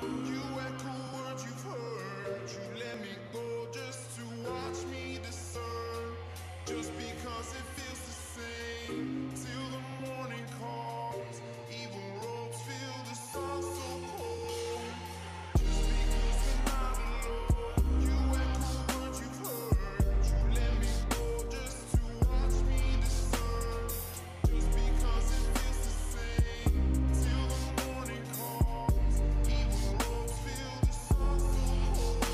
You echo words you've heard. You let me go just to watch me discern. Just because it feels the same till the morning calls. Even roads feel the sun so cold. Just because we're not alone. You echo words you've heard. You let me go just to watch me discern. Just because it feels the same till the morning calls. Even roads feel the sun so cold.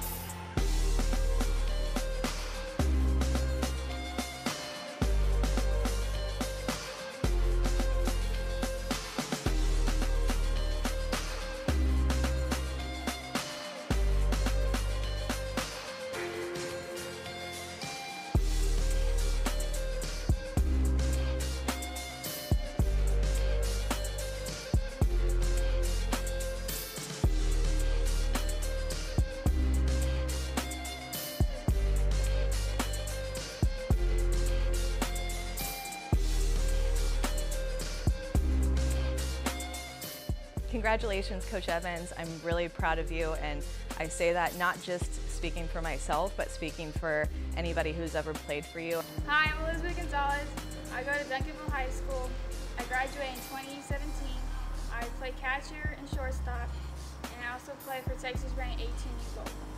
Congratulations, Coach Evans. I'm really proud of you, and I say that not just speaking for myself, but speaking for anybody who's ever played for you. Hi, I'm Elizabeth Gonzalez. I go to Duncanville High School. I graduated in 2017. I play catcher and shortstop, and I also play for Texas ranked 18 years old.